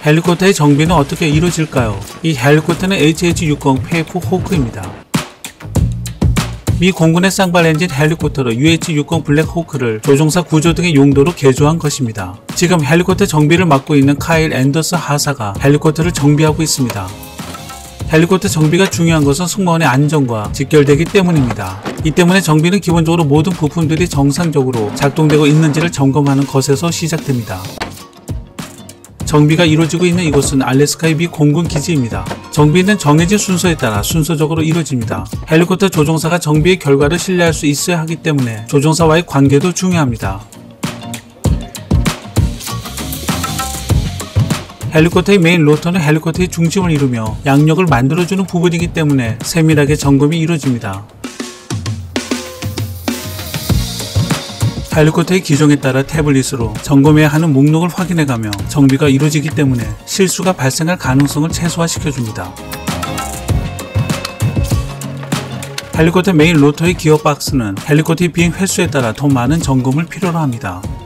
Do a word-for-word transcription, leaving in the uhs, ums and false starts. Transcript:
헬리콥터의 정비는 어떻게 이루어질까요? 이 헬리콥터는 에이치에이치 육십 페이프 호크입니다. 미 공군의 쌍발 엔진 헬리콥터로 유에이치 육십 블랙 호크를 조종사 구조 등의 용도로 개조한 것입니다. 지금 헬리콥터 정비를 맡고 있는 카일 앤더스 하사가 헬리콥터를 정비하고 있습니다. 헬리콥터 정비가 중요한 것은 승무원의 안전과 직결되기 때문입니다. 이 때문에 정비는 기본적으로 모든 부품들이 정상적으로 작동되고 있는지를 점검하는 것에서 시작됩니다. 정비가 이루어지고 있는 이곳은 알래스카의 미 공군 기지입니다. 정비는 정해진 순서에 따라 순서적으로 이루어집니다. 헬리콥터 조종사가 정비의 결과를 신뢰할 수 있어야 하기 때문에 조종사와의 관계도 중요합니다. 헬리콥터의 메인 로터는 헬리콥터의 중심을 이루며 양력을 만들어주는 부분이기 때문에 세밀하게 점검이 이루어집니다. 헬리콥터의 기종에 따라 태블릿으로 점검해야 하는 목록을 확인해가며 정비가 이루어지기 때문에 실수가 발생할 가능성을 최소화시켜줍니다. 헬리콥터 메인 로터의 기어박스는 헬리콥터의 비행 횟수에 따라 더 많은 점검을 필요로 합니다.